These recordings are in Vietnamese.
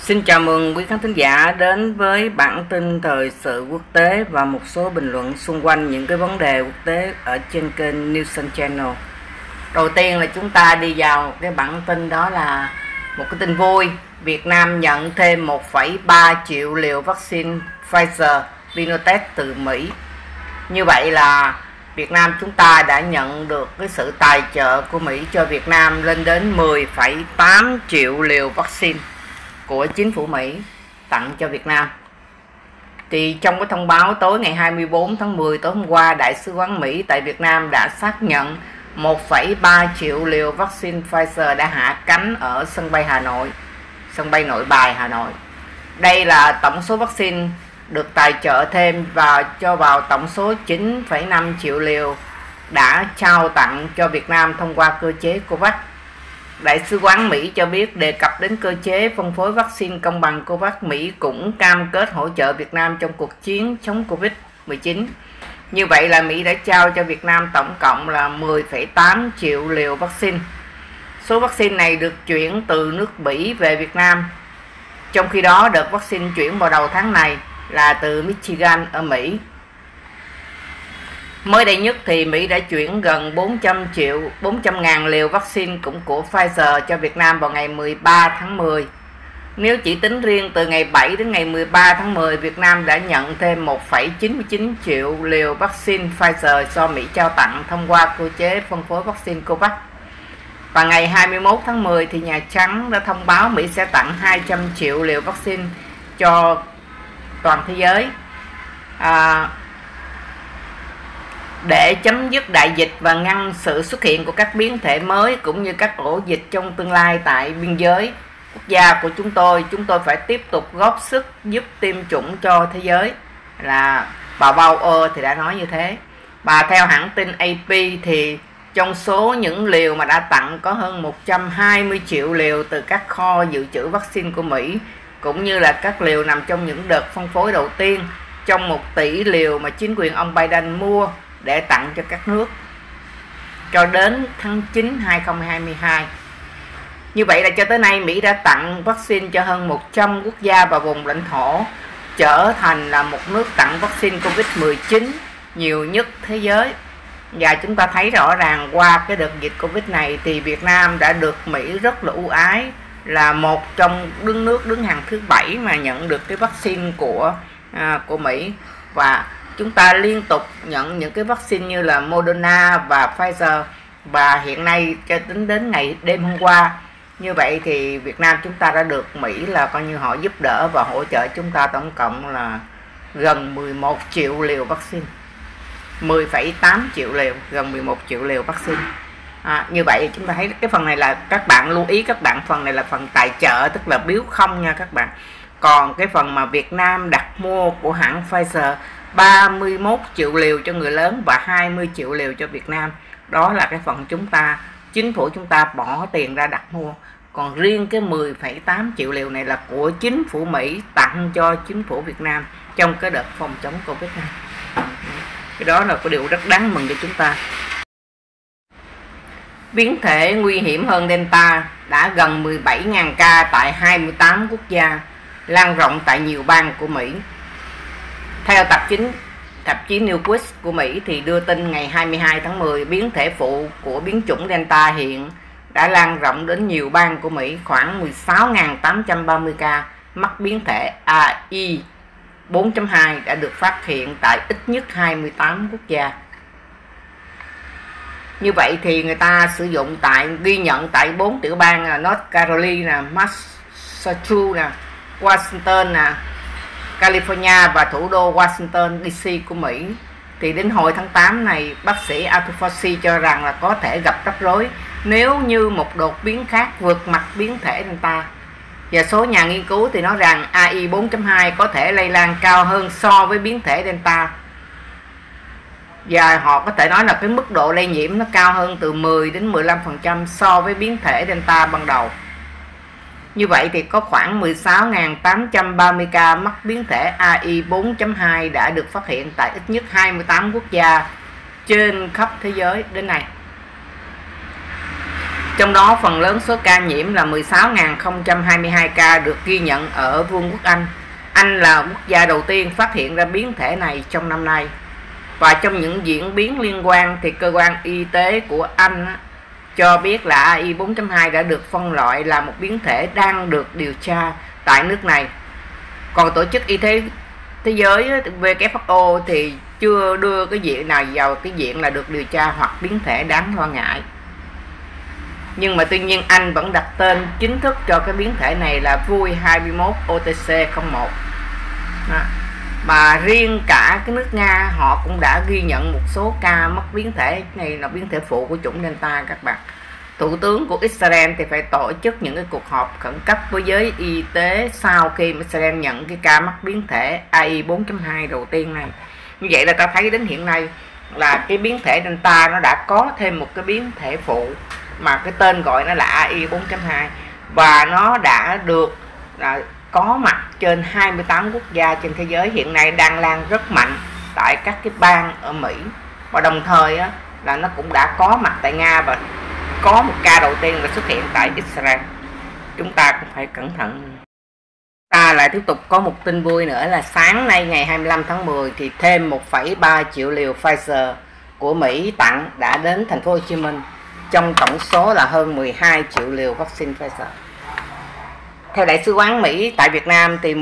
Xin chào mừng quý khán thính giả đến với bản tin thời sự quốc tế và một số bình luận xung quanh những cái vấn đề quốc tế ở trên kênh Newson Channel. Đầu tiên là chúng ta đi vào cái bản tin, đó là một cái tin vui. Việt Nam nhận thêm 1,3 triệu liều vaccine Pfizer BioNTech từ Mỹ. Như vậy là Việt Nam chúng ta đã nhận được cái sự tài trợ của Mỹ cho Việt Nam lên đến 10,8 triệu liều vaccine của chính phủ Mỹ tặng cho Việt Nam. Thì trong cái thông báo tối ngày 24 tháng 10 tối hôm qua, Đại sứ quán Mỹ tại Việt Nam đã xác nhận 1,3 triệu liều vaccine Pfizer đã hạ cánh ở sân bay Hà Nội, sân bay Nội Bài Hà Nội. Đây là tổng số vaccine được tài trợ thêm và cho vào tổng số 9,5 triệu liều đã trao tặng cho Việt Nam thông qua cơ chế COVAX. Đại sứ quán Mỹ cho biết đề cập đến cơ chế phân phối vaccine công bằng COVAX, Mỹ cũng cam kết hỗ trợ Việt Nam trong cuộc chiến chống Covid-19. Như vậy là Mỹ đã trao cho Việt Nam tổng cộng là 10,8 triệu liều vaccine. Số vaccine này được chuyển từ nước Bỉ về Việt Nam. Trong khi đó, đợt vaccine chuyển vào đầu tháng này là từ Michigan ở Mỹ. Mới đây nhất thì Mỹ đã chuyển gần 400.000 liều vaccine cũng của Pfizer cho Việt Nam vào ngày 13 tháng 10. Nếu chỉ tính riêng từ ngày 7 đến ngày 13 tháng 10, Việt Nam đã nhận thêm 1,99 triệu liều vaccine Pfizer do Mỹ trao tặng thông qua cơ chế phân phối vaccine COVAX. Và ngày 21 tháng 10 thì Nhà Trắng đã thông báo Mỹ sẽ tặng 200 triệu liều vaccine cho toàn thế giới để chấm dứt đại dịch và ngăn sự xuất hiện của các biến thể mới cũng như các ổ dịch trong tương lai tại biên giới quốc gia của chúng tôi. Chúng tôi phải tiếp tục góp sức giúp tiêm chủng cho thế giới, là bà Bauer thì đã nói như thế. Và theo hãng tin AP thì trong số những liều mà đã tặng có hơn 120 triệu liều từ các kho dự trữ vaccine của Mỹ, cũng như là các liều nằm trong những đợt phân phối đầu tiên trong 1 tỷ liều mà chính quyền ông Biden mua để tặng cho các nước cho đến tháng 9 2022. Như vậy là cho tới nay Mỹ đã tặng vaccine cho hơn 100 quốc gia và vùng lãnh thổ, trở thành là một nước tặng vaccine Covid-19 nhiều nhất thế giới. Và chúng ta thấy rõ ràng qua cái đợt dịch Covid này thì Việt Nam đã được Mỹ rất là ưu ái, là một trong nước đứng hàng thứ 7 mà nhận được cái vaccine của Mỹ. Và chúng ta liên tục nhận những cái vaccine như là Moderna và Pfizer, và hiện nay cho đến ngày đêm hôm qua, như vậy thì Việt Nam chúng ta đã được Mỹ là coi như họ giúp đỡ và hỗ trợ chúng ta tổng cộng là gần 11 triệu liều vaccine, 10,8 triệu liều, gần 11 triệu liều vaccine. Như vậy chúng ta thấy cái phần này là các bạn lưu ý, các bạn phần này là phần tài trợ, tức là biếu không nha các bạn. Còn cái phần mà Việt Nam đặt mua của hãng Pfizer 31 triệu liều cho người lớn và 20 triệu liều cho Việt Nam, đó là cái phần chính phủ chúng ta bỏ tiền ra đặt mua. Còn riêng cái 10,8 triệu liều này là của chính phủ Mỹ tặng cho chính phủ Việt Nam trong cái đợt phòng chống Covid này. Cái đó là cái điều rất đáng mừng cho chúng ta. Biến thể nguy hiểm hơn Delta đã gần 17.000 ca tại 28 quốc gia, lan rộng tại nhiều bang của Mỹ. Theo tạp chí Newsweek của Mỹ thì đưa tin ngày 22 tháng 10, biến thể phụ của biến chủng Delta hiện đã lan rộng đến nhiều bang của Mỹ. Khoảng 16.830 ca mắc biến thể AI 4.2 đã được phát hiện tại ít nhất 28 quốc gia. Như vậy thì người ta sử dụng ghi nhận tại 4 tiểu bang là North Carolina, Massachusetts, Washington, California và thủ đô Washington DC của Mỹ. Thì đến hồi tháng 8 này, bác sĩ Anthony Fauci cho rằng là có thể gặp rắc rối nếu như một đột biến khác vượt mặt biến thể Delta. Và số nhà nghiên cứu thì nói rằng AI 4.2 có thể lây lan cao hơn so với biến thể Delta. Và họ có thể nói là cái mức độ lây nhiễm nó cao hơn từ 10 đến 15% so với biến thể Delta ban đầu. Như vậy thì có khoảng 16.830 ca mắc biến thể AI 4.2 đã được phát hiện tại ít nhất 28 quốc gia trên khắp thế giới đến nay. Trong đó phần lớn số ca nhiễm là 16.022 ca được ghi nhận ở Vương quốc Anh. Anh là quốc gia đầu tiên phát hiện ra biến thể này trong năm nay. Và trong những diễn biến liên quan thì cơ quan y tế của Anh cho biết là AI 4.2 đã được phân loại là một biến thể đang được điều tra tại nước này. Còn Tổ chức Y tế Thế giới WHO thì chưa đưa cái diện nào vào cái diện là được điều tra hoặc biến thể đáng lo ngại. Nhưng mà tuy nhiên Anh vẫn đặt tên chính thức cho cái biến thể này là Vui 21 OTC01. Mà riêng cả cái nước Nga họ cũng đã ghi nhận một số ca mắc biến thể này là biến thể phụ của chủng Delta các bạn. Thủ tướng của Israel thì phải tổ chức những cái cuộc họp khẩn cấp với giới y tế sau khi Israel nhận cái ca mắc biến thể AI 4.2 đầu tiên này. Như vậy là ta thấy đến hiện nay là cái biến thể Delta nó đã có thêm một cái biến thể phụ mà cái tên gọi nó là AI 4.2 và nó đã được có mặt trên 28 quốc gia trên thế giới, hiện nay đang lan rất mạnh tại các cái bang ở Mỹ, và đồng thời là nó cũng đã có mặt tại Nga và có một ca đầu tiên là xuất hiện tại Israel. Chúng ta cũng phải cẩn thận. Ta lại tiếp tục có một tin vui nữa là sáng nay ngày 25 tháng 10 thì thêm 1,3 triệu liều Pfizer của Mỹ tặng đã đến thành phố Hồ Chí Minh, trong tổng số là hơn 12 triệu liều vaccine Pfizer. Theo Đại sứ quán Mỹ tại Việt Nam thì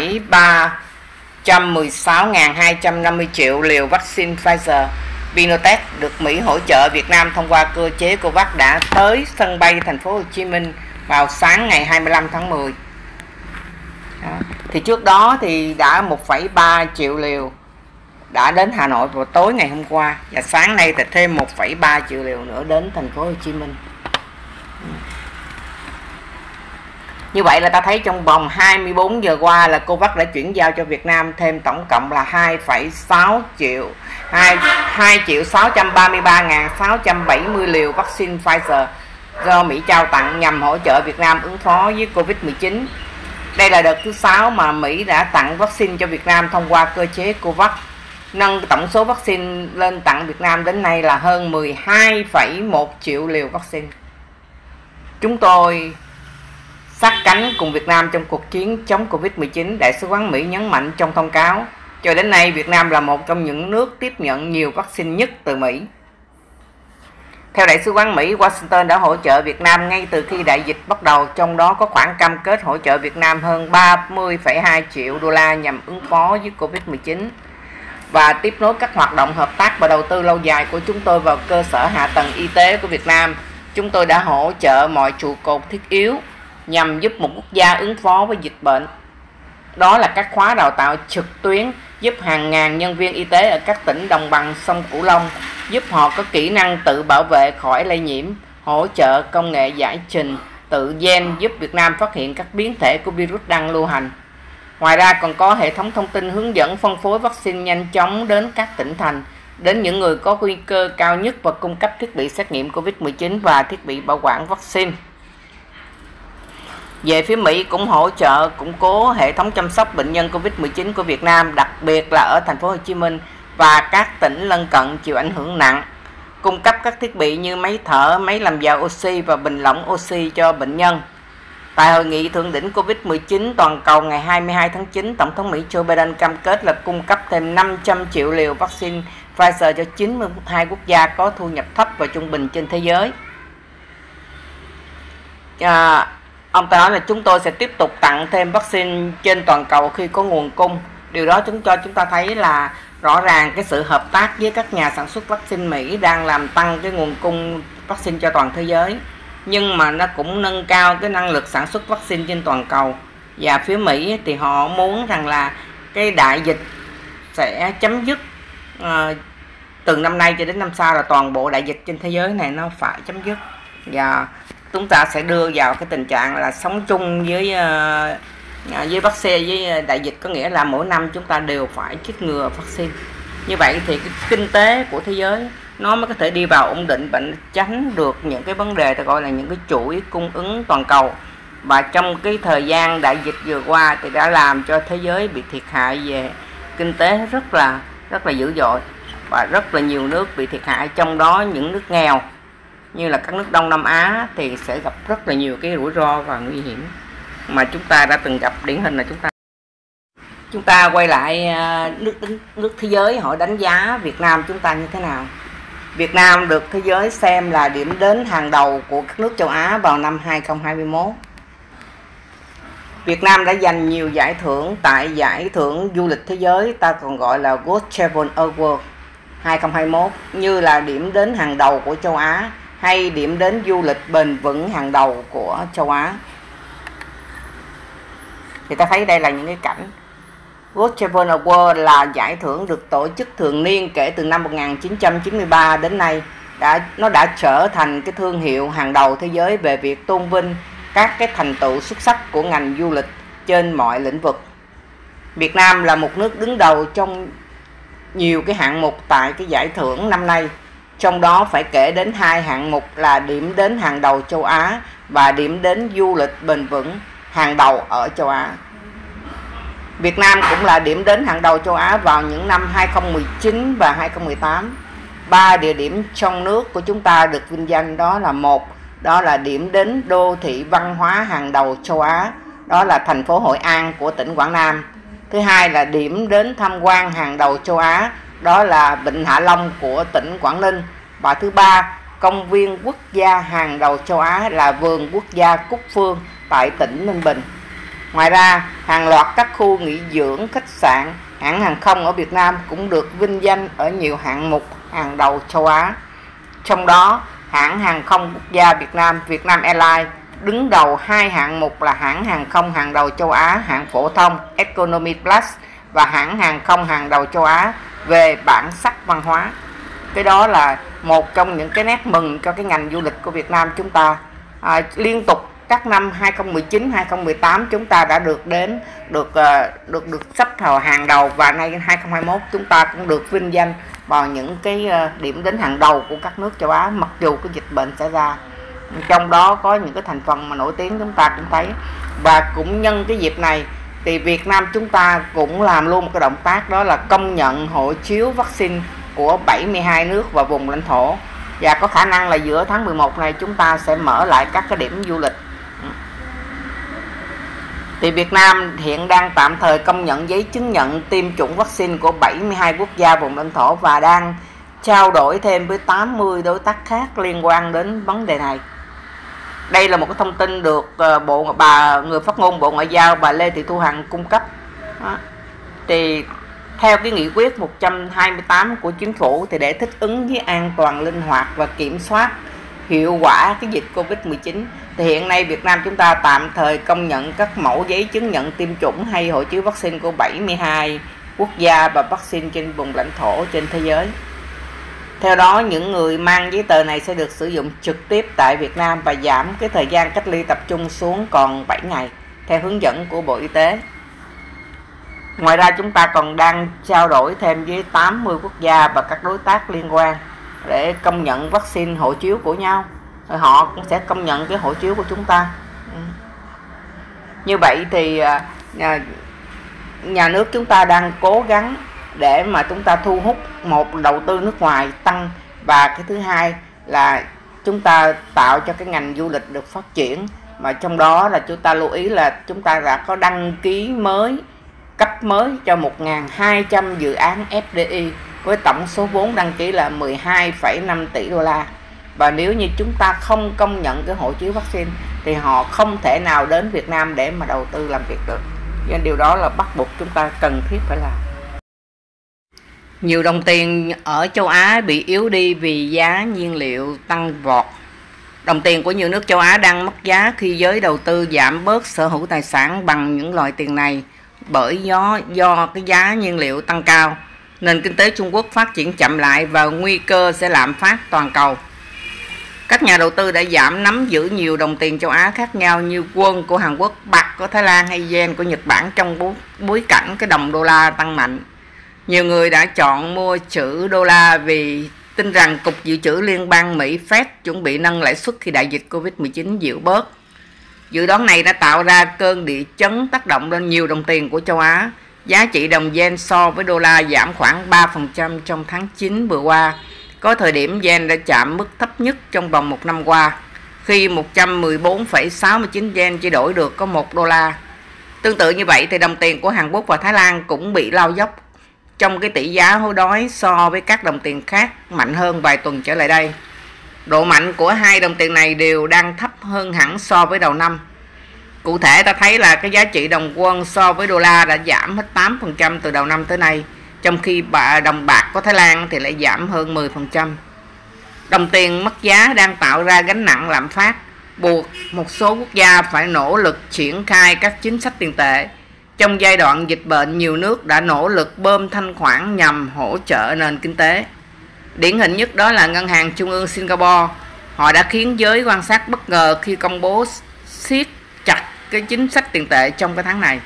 1,316.250 triệu liều vaccine Pfizer BioNTech được Mỹ hỗ trợ Việt Nam thông qua cơ chế COVAX đã tới sân bay thành phố Hồ Chí Minh vào sáng ngày 25 tháng 10. Thì trước đó thì đã 1,3 triệu liều đã đến Hà Nội vào tối ngày hôm qua, và sáng nay thì thêm 1,3 triệu liều nữa đến thành phố Hồ Chí Minh. Như vậy là ta thấy trong vòng 24 giờ qua là COVAX đã chuyển giao cho Việt Nam thêm tổng cộng là 2.633.670 liều vaccine Pfizer do Mỹ trao tặng nhằm hỗ trợ Việt Nam ứng phó với Covid-19. Đây là đợt thứ 6 mà Mỹ đã tặng vaccine cho Việt Nam thông qua cơ chế COVAX, nâng tổng số vaccine lên tặng Việt Nam đến nay là hơn 12,1 triệu liều vaccine. Chúng tôi sát cánh cùng Việt Nam trong cuộc chiến chống Covid-19, Đại sứ quán Mỹ nhấn mạnh trong thông cáo. Cho đến nay, Việt Nam là một trong những nước tiếp nhận nhiều vaccine nhất từ Mỹ. Theo Đại sứ quán Mỹ, Washington đã hỗ trợ Việt Nam ngay từ khi đại dịch bắt đầu, trong đó có khoản cam kết hỗ trợ Việt Nam hơn 30,2 triệu đô la nhằm ứng phó với Covid-19 và tiếp nối các hoạt động hợp tác và đầu tư lâu dài của chúng tôi vào cơ sở hạ tầng y tế của Việt Nam. Chúng tôi đã hỗ trợ mọi trụ cột thiết yếu nhằm giúp một quốc gia ứng phó với dịch bệnh. Đó là các khóa đào tạo trực tuyến giúp hàng ngàn nhân viên y tế ở các tỉnh đồng bằng sông Cửu Long, giúp họ có kỹ năng tự bảo vệ khỏi lây nhiễm, hỗ trợ công nghệ giải trình tự gen giúp Việt Nam phát hiện các biến thể của virus đang lưu hành. Ngoài ra còn có hệ thống thông tin hướng dẫn phân phối vaccine nhanh chóng đến các tỉnh thành, đến những người có nguy cơ cao nhất và cung cấp thiết bị xét nghiệm COVID-19 và thiết bị bảo quản vaccine. Về phía Mỹ cũng hỗ trợ củng cố hệ thống chăm sóc bệnh nhân COVID-19 của Việt Nam, đặc biệt là ở thành phố Hồ Chí Minh và các tỉnh lân cận chịu ảnh hưởng nặng, cung cấp các thiết bị như máy thở, máy làm giàu oxy và bình lỏng oxy cho bệnh nhân. Tại hội nghị thượng đỉnh COVID-19 toàn cầu ngày 22 tháng 9, Tổng thống Mỹ Joe Biden cam kết là cung cấp thêm 500 triệu liều vaccine Pfizer cho 92 quốc gia có thu nhập thấp và trung bình trên thế giới. Ông ta nói là chúng tôi sẽ tiếp tục tặng thêm vaccine trên toàn cầu khi có nguồn cung. Điều đó cho chúng ta thấy là rõ ràng cái sự hợp tác với các nhà sản xuất vaccine Mỹ đang làm tăng cái nguồn cung vaccine cho toàn thế giới. Nhưng mà nó cũng nâng cao cái năng lực sản xuất vaccine trên toàn cầu. Và phía Mỹ thì họ muốn rằng là cái đại dịch sẽ chấm dứt từ năm nay cho đến năm sau, là toàn bộ đại dịch trên thế giới này nó phải chấm dứt. Và chúng ta sẽ đưa vào cái tình trạng là sống chung với vaccine, với đại dịch, có nghĩa là mỗi năm chúng ta đều phải chích ngừa vaccine. Như vậy thì cái kinh tế của thế giới nó mới có thể đi vào ổn định và tránh được những cái vấn đề ta gọi là những cái chuỗi cung ứng toàn cầu. Và trong cái thời gian đại dịch vừa qua thì đã làm cho thế giới bị thiệt hại về kinh tế rất là dữ dội, và rất là nhiều nước bị thiệt hại, trong đó những nước nghèo như là các nước Đông Nam Á thì sẽ gặp rất là nhiều cái rủi ro và nguy hiểm mà chúng ta đã từng gặp. Điển hình là chúng ta quay lại nước thế giới, họ đánh giá Việt Nam chúng ta như thế nào. Việt Nam được thế giới xem là điểm đến hàng đầu của các nước châu Á vào năm 2021. Việt Nam đã giành nhiều giải thưởng tại giải thưởng du lịch thế giới, ta còn gọi là World Travel Award 2021, như là điểm đến hàng đầu của châu Á hay điểm đến du lịch bền vững hàng đầu của châu Á. Thì ta thấy đây là những cái cảnh. World Travel Award là giải thưởng được tổ chức thường niên kể từ năm 1993 đến nay. Nó đã trở thành cái thương hiệu hàng đầu thế giới về việc tôn vinh các cái thành tựu xuất sắc của ngành du lịch trên mọi lĩnh vực. Việt Nam là một nước đứng đầu trong nhiều cái hạng mục tại cái giải thưởng năm nay. Trong đó phải kể đến 2 hạng mục là điểm đến hàng đầu châu Á và điểm đến du lịch bền vững hàng đầu ở châu Á. Việt Nam cũng là điểm đến hàng đầu châu Á vào những năm 2019 và 2018. 3 địa điểm trong nước của chúng ta được vinh danh, đó là: một, đó là điểm đến đô thị văn hóa hàng đầu châu Á, đó là thành phố Hội An của tỉnh Quảng Nam. Thứ hai là điểm đến tham quan hàng đầu châu Á, đó là Vịnh Hạ Long của tỉnh Quảng Ninh. Và thứ ba, công viên quốc gia hàng đầu châu Á là vườn quốc gia Cúc Phương tại tỉnh Ninh Bình. Ngoài ra, hàng loạt các khu nghỉ dưỡng, khách sạn, hãng hàng không ở Việt Nam cũng được vinh danh ở nhiều hạng mục hàng đầu châu Á. Trong đó, hãng hàng không quốc gia Việt Nam, Vietnam Airlines, đứng đầu 2 hạng mục là hãng hàng không hàng đầu châu Á, hạng phổ thông Economy Plus, và hãng hàng không hàng đầu châu Á về bản sắc văn hóa. Cái đó là một trong những cái nét mừng cho cái ngành du lịch của Việt Nam chúng ta. Liên tục các năm 2019, 2018 chúng ta đã được sắp vào hàng đầu, và nay 2021 chúng ta cũng được vinh danh vào những cái điểm đến hàng đầu của các nước châu Á, mặc dù cái dịch bệnh xảy ra. Trong đó có những cái thành phần mà nổi tiếng chúng ta cũng thấy. Và cũng nhân cái dịp này thì Việt Nam chúng ta cũng làm luôn một cái động tác, đó là công nhận hộ chiếu vaccine của 72 nước và vùng lãnh thổ, và có khả năng là giữa tháng 11 này chúng ta sẽ mở lại các cái điểm du lịch. Thì Việt Nam hiện đang tạm thời công nhận giấy chứng nhận tiêm chủng vaccine của 72 quốc gia vùng lãnh thổ và đang trao đổi thêm với 80 đối tác khác liên quan đến vấn đề này. Đây là một cái thông tin được người phát ngôn Bộ Ngoại giao bà Lê Thị Thu Hằng cung cấp. Thì theo cái nghị quyết 128 của chính phủ, thì để thích ứng với an toàn, linh hoạt và kiểm soát hiệu quả cái dịch Covid-19, thì hiện nay Việt Nam chúng ta tạm thời công nhận các mẫu giấy chứng nhận tiêm chủng hay hộ chiếu vaccine của 72 quốc gia và vaccine trên vùng lãnh thổ trên thế giới. Theo đó, những người mang giấy tờ này sẽ được sử dụng trực tiếp tại Việt Nam và giảm cái thời gian cách ly tập trung xuống còn 7 ngày theo hướng dẫn của Bộ Y tế. Ngoài ra, chúng ta còn đang trao đổi thêm với 80 quốc gia và các đối tác liên quan để công nhận vaccine hộ chiếu của nhau. Rồi họ cũng sẽ công nhận cái hộ chiếu của chúng ta. Như vậy thì nhà nước chúng ta đang cố gắng để mà chúng ta thu hút một đầu tư nước ngoài tăng, và cái thứ hai là chúng ta tạo cho cái ngành du lịch được phát triển. Mà trong đó là chúng ta lưu ý là chúng ta đã có đăng ký mới, cấp mới cho 1.200 dự án FDI với tổng số vốn đăng ký là 12,5 tỷ đô la. Và nếu như chúng ta không công nhận cái hộ chiếu vaccine thì họ không thể nào đến Việt Nam để mà đầu tư làm việc được. Nên điều đó là bắt buộc chúng ta cần thiết phải làm. Nhiều đồng tiền ở châu Á bị yếu đi vì giá nhiên liệu tăng vọt. Đồng tiền của nhiều nước châu Á đang mất giá khi giới đầu tư giảm bớt sở hữu tài sản bằng những loại tiền này, bởi do cái giá nhiên liệu tăng cao. Nền kinh tế Trung Quốc phát triển chậm lại và nguy cơ sẽ lạm phát toàn cầu. Các nhà đầu tư đã giảm nắm giữ nhiều đồng tiền châu Á khác nhau như won của Hàn Quốc, bạc của Thái Lan hay yen của Nhật Bản trong bối cảnh cái đồng đô la tăng mạnh. Nhiều người đã chọn mua trữ đô la vì tin rằng Cục Dự trữ Liên bang Mỹ Fed chuẩn bị nâng lãi suất khi đại dịch Covid-19 dịu bớt. Dự đoán này đã tạo ra cơn địa chấn tác động lên nhiều đồng tiền của châu Á. Giá trị đồng yen so với đô la giảm khoảng 3% trong tháng 9 vừa qua. Có thời điểm yen đã chạm mức thấp nhất trong vòng một năm qua, khi 114,69 yen chỉ đổi được có 1 đô la. Tương tự như vậy thì đồng tiền của Hàn Quốc và Thái Lan cũng bị lao dốc trong cái tỷ giá hối đoái so với các đồng tiền khác mạnh hơn vài tuần trở lại đây. Độ mạnh của hai đồng tiền này đều đang thấp hơn hẳn so với đầu năm. Cụ thể ta thấy là cái giá trị đồng won so với đô la đã giảm hết 8% từ đầu năm tới nay, trong khi đồng bạc của Thái Lan thì lại giảm hơn 10%. Đồng tiền mất giá đang tạo ra gánh nặng lạm phát, buộc một số quốc gia phải nỗ lực triển khai các chính sách tiền tệ. Trong giai đoạn dịch bệnh, nhiều nước đã nỗ lực bơm thanh khoản nhằm hỗ trợ nền kinh tế. Điển hình nhất đó là Ngân hàng Trung ương Singapore. Họ đã khiến giới quan sát bất ngờ khi công bố siết chặt cái chính sách tiền tệ trong cái tháng này.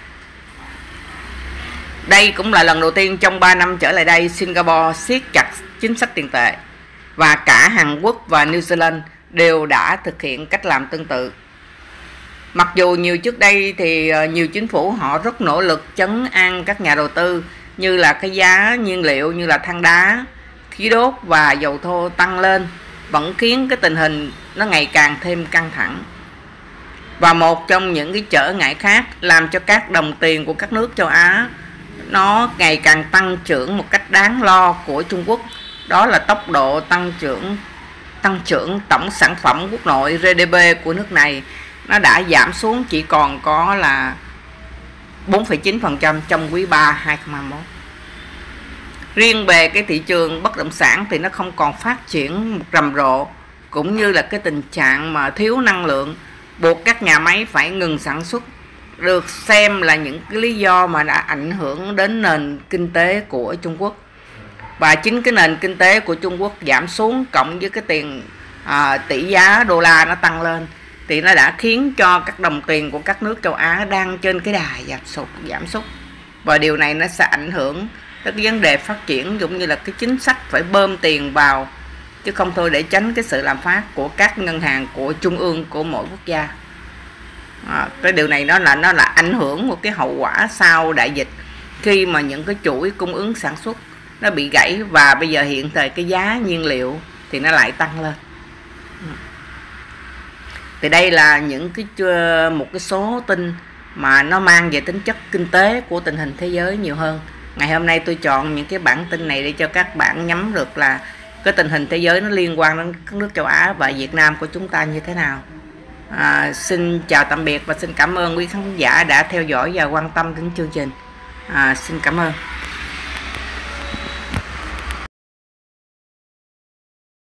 Đây cũng là lần đầu tiên trong 3 năm trở lại đây Singapore siết chặt chính sách tiền tệ, và cả Hàn Quốc và New Zealand đều đã thực hiện cách làm tương tự. Mặc dù trước đây thì nhiều chính phủ họ rất nỗ lực trấn an các nhà đầu tư, như là cái giá nhiên liệu như là than đá, khí đốt và dầu thô tăng lên, vẫn khiến cái tình hình nó ngày càng thêm căng thẳng. Và một trong những cái trở ngại khác làm cho các đồng tiền của các nước châu Á nó ngày càng tăng trưởng một cách đáng lo của Trung Quốc, đó là tốc độ tăng trưởng tổng sản phẩm quốc nội GDP của nước này nó đã giảm xuống chỉ còn có là 4,9% trong quý 3 2021. Riêng về cái thị trường bất động sản thì nó không còn phát triển rầm rộ, cũng như là cái tình trạng mà thiếu năng lượng buộc các nhà máy phải ngừng sản xuất, được xem là những cái lý do mà đã ảnh hưởng đến nền kinh tế của Trung Quốc. Và chính cái nền kinh tế của Trung Quốc giảm xuống cộng với cái tỷ giá đô la nó tăng lên thì nó đã khiến cho các đồng tiền của các nước châu Á đang trên cái đà giảm sút. Và điều này nó sẽ ảnh hưởng tới cái vấn đề phát triển, cũng như là cái chính sách phải bơm tiền vào, chứ không thôi để tránh cái sự lạm phát của các ngân hàng của trung ương của mỗi quốc gia. Cái điều này nó là ảnh hưởng một cái hậu quả sau đại dịch, khi mà những cái chuỗi cung ứng sản xuất nó bị gãy, và bây giờ hiện thời cái giá nhiên liệu thì nó lại tăng lên. Thì đây là một cái số tin mà nó mang về tính chất kinh tế của tình hình thế giới nhiều hơn. Ngày hôm nay tôi chọn những cái bản tin này để cho các bạn nhắm được là cái tình hình thế giới nó liên quan đến các nước châu Á và Việt Nam của chúng ta như thế nào. Xin chào tạm biệt và xin cảm ơn quý khán giả đã theo dõi và quan tâm đến chương trình. Xin cảm ơn.